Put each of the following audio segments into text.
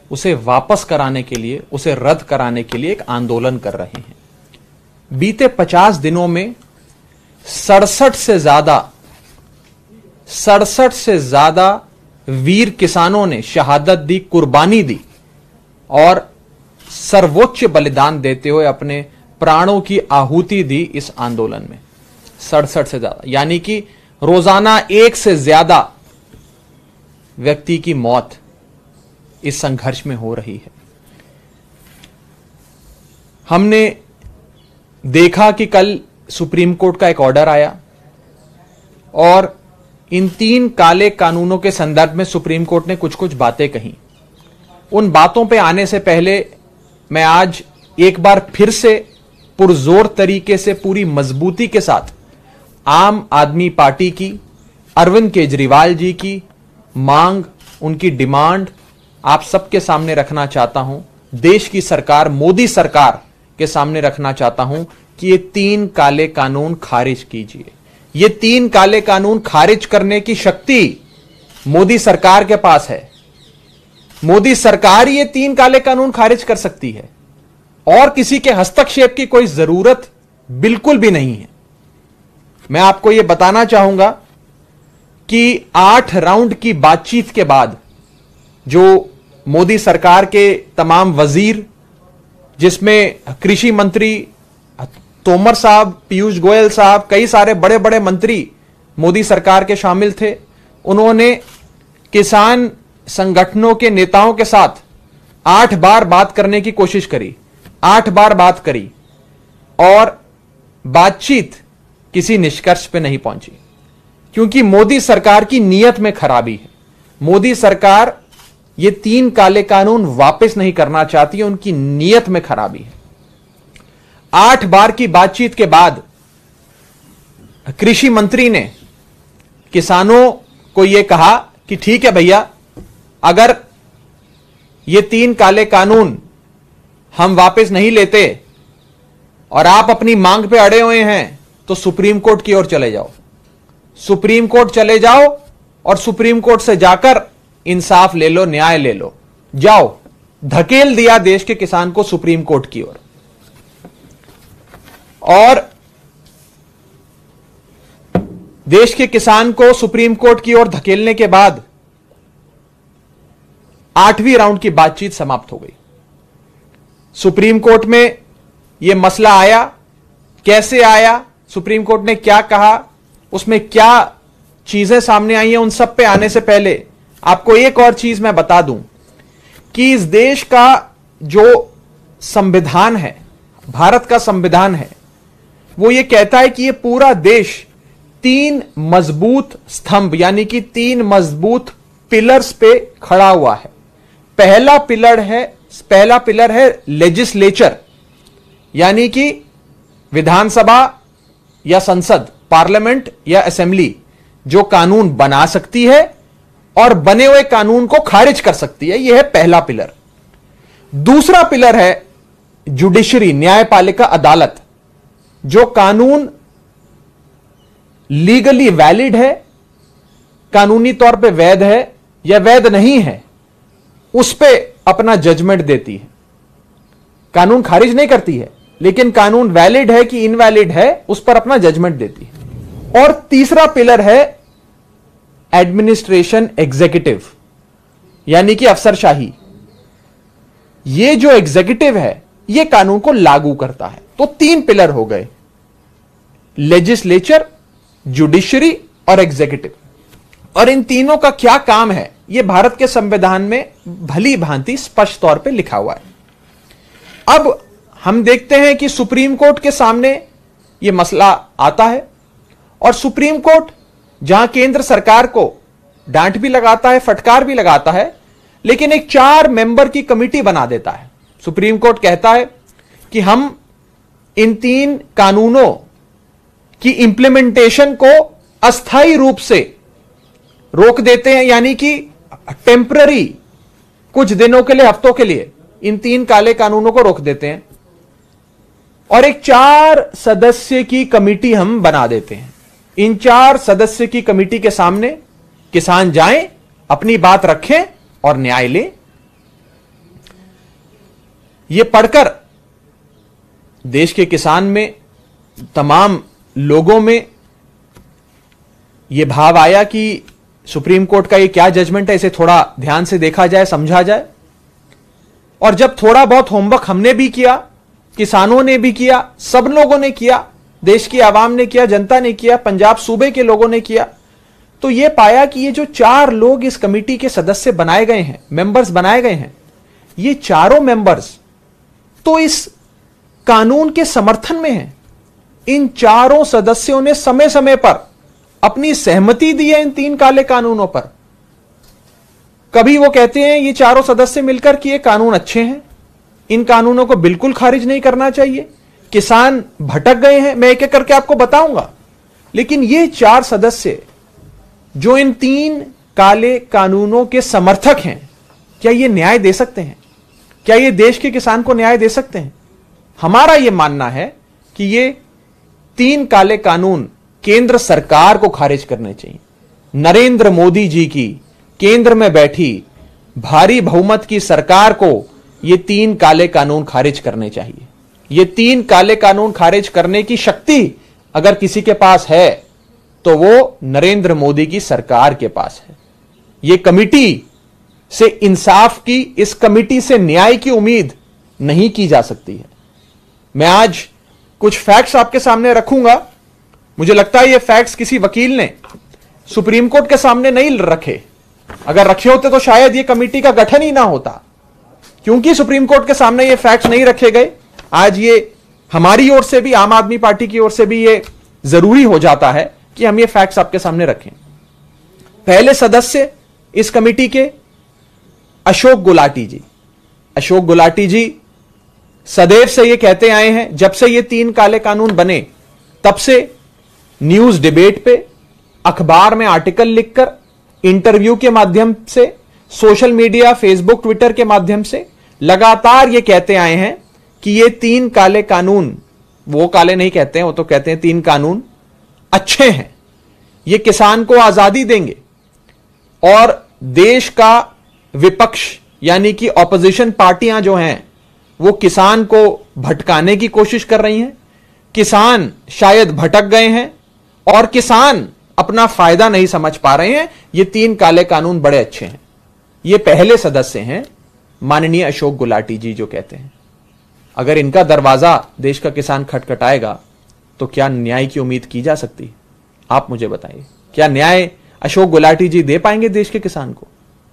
उसे वापस कराने के लिए, उसे रद्द कराने के लिए एक आंदोलन कर रहे हैं। बीते 50 दिनों में 67 से ज्यादा वीर किसानों ने शहादत दी, कुर्बानी दी और सर्वोच्च बलिदान देते हुए अपने प्राणों की आहुति दी इस आंदोलन में। 67 से ज्यादा, यानी कि रोजाना 1 से ज्यादा व्यक्ति की मौत इस संघर्ष में हो रही है। हमने देखा कि कल सुप्रीम कोर्ट का एक ऑर्डर आया और इन 3 काले कानूनों के संदर्भ में सुप्रीम कोर्ट ने कुछ कुछ बातें कही। उन बातों पे आने से पहले मैं आज एक बार फिर से पुरजोर तरीके से, पूरी मजबूती के साथ आम आदमी पार्टी की, अरविंद केजरीवाल जी की मांग, उनकी डिमांड आप सबके सामने रखना चाहता हूं। देश की सरकार, मोदी सरकार के सामने रखना चाहता हूं कि ये 3 काले कानून खारिज कीजिए। ये 3 काले कानून खारिज करने की शक्ति मोदी सरकार के पास है। मोदी सरकार ये 3 काले कानून खारिज कर सकती है और किसी के हस्तक्षेप की कोई जरूरत बिल्कुल भी नहीं है। मैं आपको यह बताना चाहूंगा कि 8 राउंड की बातचीत के बाद जो मोदी सरकार के तमाम वजीर, जिसमें कृषि मंत्री तोमर साहब, पीयूष गोयल साहब, कई सारे बड़े बड़े मंत्री मोदी सरकार के शामिल थे, उन्होंने किसान संगठनों के नेताओं के साथ 8 बार बात करने की कोशिश करी, 8 बार बात करी और बातचीत किसी निष्कर्ष पे नहीं पहुंची, क्योंकि मोदी सरकार की नीयत में खराबी है। मोदी सरकार ये 3 काले कानून वापस नहीं करना चाहती है, उनकी नीयत में खराबी है। 8 बार की बातचीत के बाद कृषि मंत्री ने किसानों को यह कहा कि ठीक है भैया, अगर ये 3 काले कानून हम वापस नहीं लेते और आप अपनी मांग पे अड़े हुए हैं तो सुप्रीम कोर्ट की ओर चले जाओ। सुप्रीम कोर्ट चले जाओ और सुप्रीम कोर्ट से जाकर इंसाफ ले लो, न्याय ले लो। जाओ, धकेल दिया देश के किसान को सुप्रीम कोर्ट की ओर। और देश के किसान को सुप्रीम कोर्ट की ओर धकेलने के बाद 8वीं राउंड की बातचीत समाप्त हो गई। सुप्रीम कोर्ट में यह मसला आया, कैसे आया, सुप्रीम कोर्ट ने क्या कहा, उसमें क्या चीजें सामने आई हैं, उन सब पे आने से पहले आपको एक और चीज मैं बता दूं कि इस देश का जो संविधान है, भारत का संविधान है, वो ये कहता है कि ये पूरा देश 3 मजबूत स्तंभ यानी कि 3 मजबूत पिलर्स पे खड़ा हुआ है। पहला पिलर है लेजिस्लेचर, यानी कि विधानसभा या संसद, पार्लियामेंट या असेंबली जो कानून बना सकती है और बने हुए कानून को खारिज कर सकती है। यह है पहला पिलर। दूसरा पिलर है जुडिशरी, न्यायपालिका अदालत, जो कानून लीगली वैलिड है, कानूनी तौर पे वैध है या वैध नहीं है, उस पे अपना जजमेंट देती है। कानून खारिज नहीं करती है, लेकिन कानून वैलिड है कि इनवैलिड है उस पर अपना जजमेंट देती है। और तीसरा पिलर है एडमिनिस्ट्रेशन एग्जीक्यूटिव, यानी कि अफसरशाही। ये जो एग्जीक्यूटिव है ये कानून को लागू करता है। तो 3 पिलर हो गए, लेजिस्लेचर, जुडिशरी और एग्जीक्यूटिव। और इन तीनों का क्या काम है यह भारत के संविधान में भली भांति स्पष्ट तौर पे लिखा हुआ है। अब हम देखते हैं कि सुप्रीम कोर्ट के सामने यह मसला आता है और सुप्रीम कोर्ट जहां केंद्र सरकार को डांट भी लगाता है, फटकार भी लगाता है, लेकिन एक 4 मेंबर की कमेटी बना देता है। सुप्रीम कोर्ट कहता है कि हम इन 3 कानूनों की इंप्लीमेंटेशन को अस्थायी रूप से रोक देते हैं, यानी कि टेम्पररी, कुछ दिनों के लिए, हफ्तों के लिए इन 3 काले कानूनों को रोक देते हैं और एक 4 सदस्य की कमेटी हम बना देते हैं। इन 4 सदस्य की कमेटी के सामने किसान जाएं, अपनी बात रखें और न्याय लें। ये पढ़कर देश के किसान में, तमाम लोगों में यह भाव आया कि सुप्रीम कोर्ट का ये क्या जजमेंट है, इसे थोड़ा ध्यान से देखा जाए, समझा जाए। और जब थोड़ा बहुत होमवर्क हमने भी किया, किसानों ने भी किया, सब लोगों ने किया, देश की आवाम ने किया, जनता ने किया, पंजाब सूबे के लोगों ने किया, तो यह पाया कि ये जो 4 लोग इस कमेटी के सदस्य बनाए गए हैं, मेंबर्स बनाए गए हैं, ये चारों मेंबर्स तो इस कानून के समर्थन में हैं। इन चारों सदस्यों ने समय समय पर अपनी सहमति दी है इन 3 काले कानूनों पर। कभी वो कहते हैं ये चारों सदस्य मिलकर कि ये कानून अच्छे हैं, इन कानूनों को बिल्कुल खारिज नहीं करना चाहिए, किसान भटक गए हैं, मैं एक एक करके आपको बताऊंगा। लेकिन ये 4 सदस्य जो इन 3 काले कानूनों के समर्थक हैं, क्या ये न्याय दे सकते हैं? क्या ये देश के किसान को न्याय दे सकते हैं? हमारा यह मानना है कि ये 3 काले कानून केंद्र सरकार को खारिज करने चाहिए। नरेंद्र मोदी जी की केंद्र में बैठी भारी बहुमत की सरकार को ये 3 काले कानून खारिज करने चाहिए। ये 3 काले कानून खारिज करने की शक्ति अगर किसी के पास है तो वो नरेंद्र मोदी की सरकार के पास है। ये कमिटी से इंसाफ की, इस कमिटी से न्याय की उम्मीद नहीं की जा सकती है। मैं आज कुछ फैक्ट्स आपके सामने रखूंगा। मुझे लगता है ये फैक्ट्स किसी वकील ने सुप्रीम कोर्ट के सामने नहीं रखे। अगर रखे होते तो शायद ये कमेटी का गठन ही ना होता। क्योंकि सुप्रीम कोर्ट के सामने ये फैक्ट्स नहीं रखे गए, आज ये हमारी ओर से भी, आम आदमी पार्टी की ओर से भी ये जरूरी हो जाता है कि हम ये फैक्ट्स आपके सामने रखें। पहले सदस्य इस कमेटी के अशोक गुलाटी जी। अशोक गुलाटी जी सदैव से ये कहते आए हैं, जब से ये 3 काले कानून बने तब से न्यूज डिबेट पे, अखबार में आर्टिकल लिखकर, इंटरव्यू के माध्यम से, सोशल मीडिया, फेसबुक, ट्विटर के माध्यम से लगातार ये कहते आए हैं कि ये 3 काले कानून, वो काले नहीं कहते हैं, वो तो कहते हैं 3 कानून अच्छे हैं, ये किसान को आजादी देंगे और देश का विपक्ष यानी कि ऑपोजिशन पार्टियां जो हैं वो किसान को भटकाने की कोशिश कर रही हैं। किसान शायद भटक गए हैं और किसान अपना फायदा नहीं समझ पा रहे हैं। ये 3 काले कानून बड़े अच्छे हैं। ये पहले सदस्य हैं माननीय अशोक गुलाटी जी जो कहते हैं। अगर इनका दरवाजा देश का किसान खटखटाएगा तो क्या न्याय की उम्मीद की जा सकती है? आप मुझे बताइए, क्या न्याय अशोक गुलाटी जी दे पाएंगे देश के किसान को?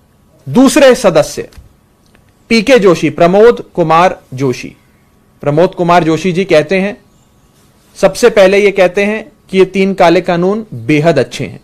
दूसरे सदस्य पीके जोशी, प्रमोद कुमार जोशी। प्रमोद कुमार जोशी जी कहते हैं, सबसे पहले ये कहते हैं कि ये 3 काले कानून बेहद अच्छे हैं।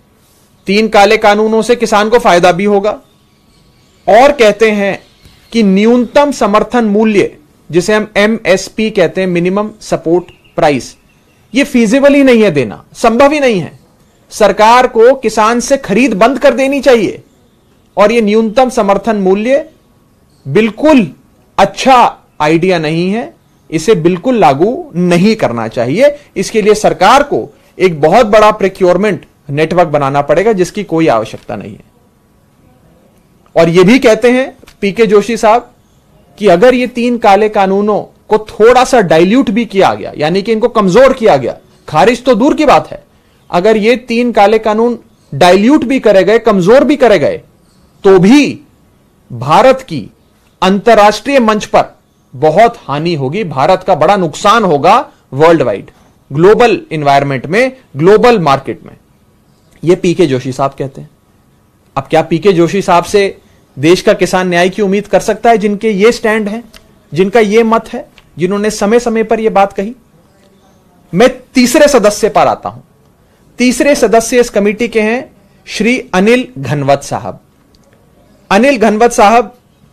3 काले कानूनों से किसान को फायदा भी होगा और कहते हैं कि न्यूनतम समर्थन मूल्य, जिसे हम MSP कहते हैं, मिनिमम सपोर्ट प्राइस, ये फीजिबल ही नहीं है देना, संभव ही नहीं है। सरकार को किसान से खरीद बंद कर देनी चाहिए और ये न्यूनतम समर्थन मूल्य बिल्कुल अच्छा आइडिया नहीं है, इसे बिल्कुल लागू नहीं करना चाहिए। इसके लिए सरकार को एक बहुत बड़ा प्रोक्योरमेंट नेटवर्क बनाना पड़ेगा जिसकी कोई आवश्यकता नहीं है। और यह भी कहते हैं पीके जोशी साहब कि अगर ये 3 काले कानूनों को थोड़ा सा डाइल्यूट भी किया गया, यानी कि इनको कमजोर किया गया, खारिज तो दूर की बात है, अगर ये 3 काले कानून डाइल्यूट भी करे गए, कमजोर भी करे गए, तो भी भारत की अंतर्राष्ट्रीय मंच पर बहुत हानि होगी, भारत का बड़ा नुकसान होगा वर्ल्ड वाइड, ग्लोबल एनवायरनमेंट में, ग्लोबल मार्केट में। यह पीके जोशी साहब कहते हैं। अब क्या पीके जोशी साहब से देश का किसान न्याय की उम्मीद कर सकता है, जिनके ये स्टैंड है, जिनका ये मत है, जिन्होंने समय समय पर यह बात कही? मैं तीसरे सदस्य पर आता हूं। तीसरे सदस्य इस कमेटी के हैं श्री अनिल घनवत साहब। अनिल घनवत साहब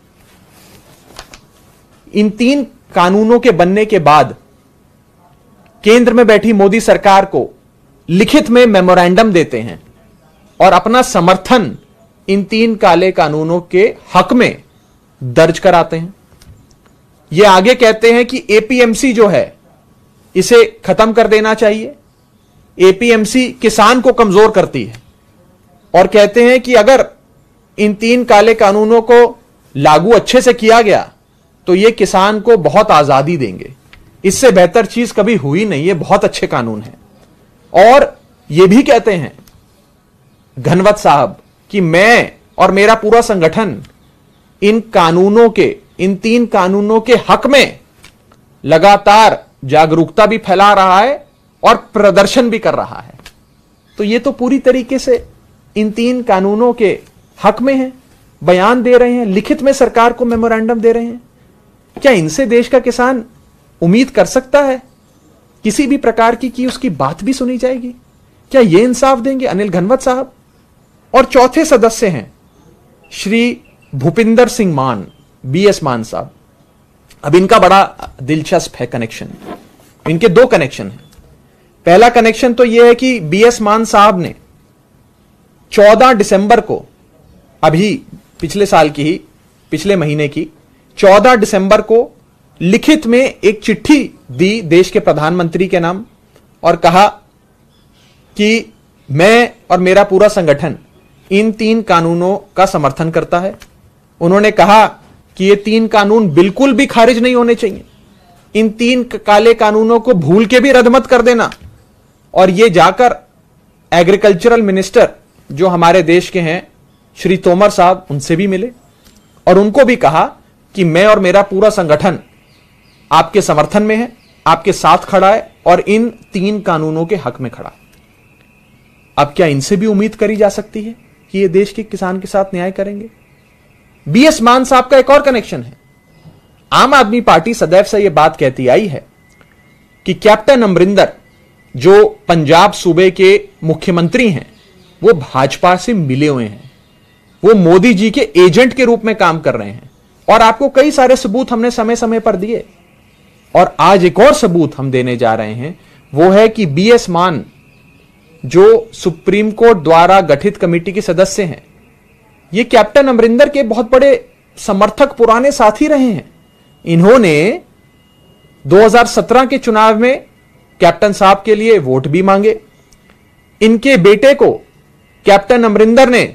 इन 3 कानूनों के बनने के बाद केंद्र में बैठी मोदी सरकार को लिखित में मेमोरेंडम देते हैं और अपना समर्थन इन 3 काले कानूनों के हक में दर्ज कराते हैं। ये आगे कहते हैं कि एपीएमसी जो है इसे खत्म कर देना चाहिए। एपीएमसी किसान को कमजोर करती है और कहते हैं कि अगर इन 3 काले कानूनों को लागू अच्छे से किया गया तो ये किसान को बहुत आजादी देंगे। इससे बेहतर चीज कभी हुई नहीं, ये बहुत अच्छे कानून हैं। और ये भी कहते हैं घनवत साहब कि मैं और मेरा पूरा संगठन इन कानूनों के, इन 3 कानूनों के हक में लगातार जागरूकता भी फैला रहा है और प्रदर्शन भी कर रहा है। तो ये तो पूरी तरीके से इन 3 कानूनों के हक में है, बयान दे रहे हैं, लिखित में सरकार को मेमोरेंडम दे रहे हैं। क्या इनसे देश का किसान उम्मीद कर सकता है किसी भी प्रकार की कि उसकी बात भी सुनी जाएगी? क्या ये इंसाफ देंगे अनिल घनवत साहब? और चौथे सदस्य हैं श्री भूपिंदर सिंह मान, BS मान साहब। अब इनका बड़ा दिलचस्प है कनेक्शन। इनके 2 कनेक्शन हैं। पहला कनेक्शन तो यह है कि BS मान साहब ने 14 दिसंबर को, अभी पिछले साल की ही, पिछले महीने की 14 दिसंबर को लिखित में एक चिट्ठी दी देश के प्रधानमंत्री के नाम और कहा कि मैं और मेरा पूरा संगठन इन 3 कानूनों का समर्थन करता है। उन्होंने कहा कि ये 3 कानून बिल्कुल भी खारिज नहीं होने चाहिए। इन 3 काले कानूनों को भूल के भी रद्द मत कर देना। और ये जाकर एग्रीकल्चरल मिनिस्टर जो हमारे देश के हैं श्री तोमर साहब, उनसे भी मिले और उनको भी कहा कि मैं और मेरा पूरा संगठन आपके समर्थन में है, आपके साथ खड़ा है और इन 3 कानूनों के हक में खड़ा है। अब क्या इनसे भी उम्मीद करी जा सकती है कि ये देश के किसान के साथ न्याय करेंगे? BS मान साहब का एक और कनेक्शन है। आम आदमी पार्टी सदैव से यह बात कहती आई है कि कैप्टन अमरिंदर जो पंजाब सूबे के मुख्यमंत्री हैं, वो भाजपा से मिले हुए हैं, वो मोदी जी के एजेंट के रूप में काम कर रहे हैं। और आपको कई सारे सबूत हमने समय समय पर दिए और आज एक और सबूत हम देने जा रहे हैं। वो है कि BS मान जो सुप्रीम कोर्ट द्वारा गठित कमेटी के सदस्य हैं, ये कैप्टन अमरिंदर के बहुत बड़े समर्थक, पुराने साथी रहे हैं। इन्होंने 2017 के चुनाव में कैप्टन साहब के लिए वोट भी मांगे। इनके बेटे को कैप्टन अमरिंदर ने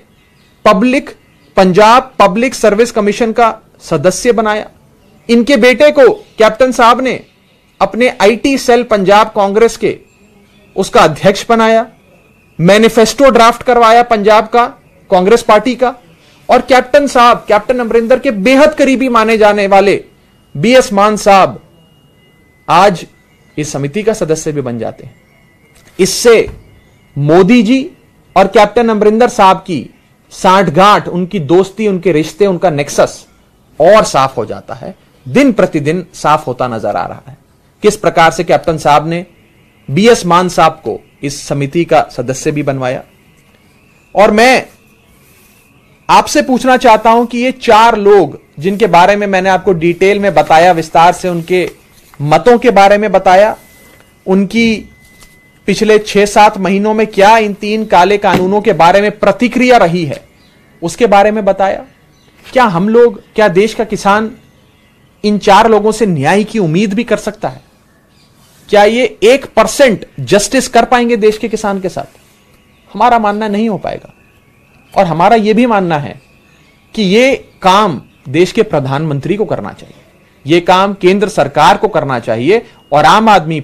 पंजाब पब्लिक सर्विस कमीशन का सदस्य बनाया। इनके बेटे को कैप्टन साहब ने अपने IT सेल पंजाब कांग्रेस के उसका अध्यक्ष बनाया, मैनिफेस्टो ड्राफ्ट करवाया पंजाब का कांग्रेस पार्टी का। और कैप्टन साहब, कैप्टन अमरिंदर के बेहद करीबी माने जाने वाले BS मान साहब आज इस समिति का सदस्य भी बन जाते हैं। इससे मोदी जी और कैप्टन अमरिंदर साहब की सांठगांठ, उनकी दोस्ती, उनके रिश्ते, उनका नेक्सस और साफ हो जाता है, दिन प्रतिदिन साफ होता नजर आ रहा है। किस प्रकार से कैप्टन साहब ने BS मान साहब को इस समिति का सदस्य भी बनवाया। और मैं आपसे पूछना चाहता हूं कि ये 4 लोग जिनके बारे में मैंने आपको डिटेल में बताया, विस्तार से उनके मतों के बारे में बताया, उनकी पिछले 6-7 महीनों में क्या इन 3 काले कानूनों के बारे में प्रतिक्रिया रही है, उसके बारे में बताया। क्या हम लोग, क्या देश का किसान इन 4 लोगों से न्याय की उम्मीद भी कर सकता है? क्या ये 1% जस्टिस कर पाएंगे देश के किसान के साथ? हमारा मानना नहीं हो पाएगा। और हमारा यह भी मानना है कि यह काम देश के प्रधानमंत्री को करना चाहिए, यह काम केंद्र सरकार को करना चाहिए। और आम आदमी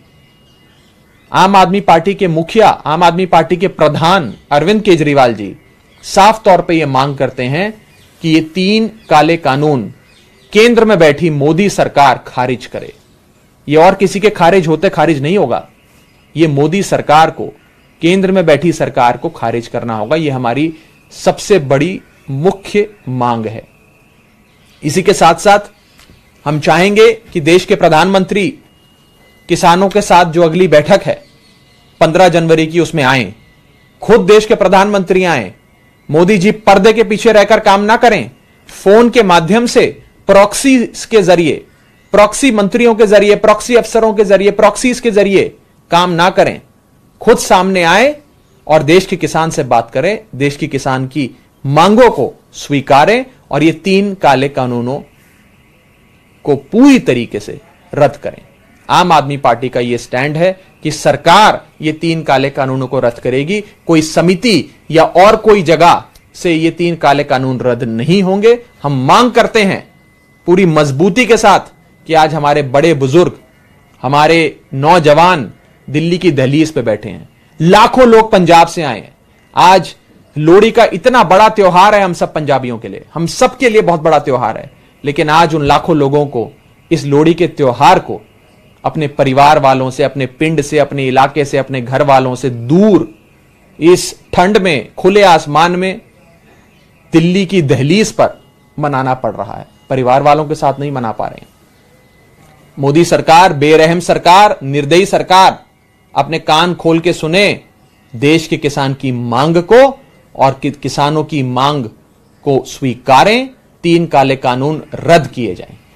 पार्टी के मुखिया, आम आदमी पार्टी के प्रधान अरविंद केजरीवाल जी साफ तौर पे यह मांग करते हैं कि ये 3 काले कानून केंद्र में बैठी मोदी सरकार खारिज करे। ये और किसी के खारिज होते खारिज नहीं होगा, ये मोदी सरकार को, केंद्र में बैठी सरकार को खारिज करना होगा। यह हमारी सबसे बड़ी मुख्य मांग है। इसी के साथ साथ हम चाहेंगे कि देश के प्रधानमंत्री किसानों के साथ जो अगली बैठक है 15 जनवरी की, उसमें आए, खुद देश के प्रधानमंत्री आए। मोदी जी पर्दे के पीछे रहकर काम ना करें, फोन के माध्यम से प्रॉक्सी के जरिए, प्रॉक्सी मंत्रियों के जरिए, प्रॉक्सी अफसरों के जरिए, प्रॉक्सीज के जरिए काम ना करें, खुद सामने आए और देश के किसान से बात करें, देश के किसान की मांगों को स्वीकारें और ये 3 काले कानूनों को पूरी तरीके से रद्द करें। आम आदमी पार्टी का यह स्टैंड है कि सरकार ये 3 काले कानूनों को रद्द करेगी। कोई समिति या और कोई जगह से ये 3 काले कानून रद्द नहीं होंगे। हम मांग करते हैं पूरी मजबूती के साथ कि आज हमारे बड़े बुजुर्ग, हमारे नौजवान दिल्ली की दहलीज पे बैठे हैं। लाखों लोग पंजाब से आए हैं। आज लोहड़ी का इतना बड़ा त्योहार है हम सब पंजाबियों के लिए, हम सब के लिए बहुत बड़ा त्योहार है, लेकिन आज उन लाखों लोगों को इस लोहड़ी के त्योहार को अपने परिवार वालों से, अपने पिंड से, अपने इलाके से, अपने घर वालों से दूर इस ठंड में खुले आसमान में दिल्ली की दहलीज पर मनाना पड़ रहा है। परिवार वालों के साथ नहीं मना पा रहे हैं। मोदी सरकार, बेरहम सरकार, निर्दयी सरकार, अपने कान खोल के सुने देश के किसान की मांग को और किसानों की मांग को स्वीकारें। 3 काले कानून रद्द किए जाएं।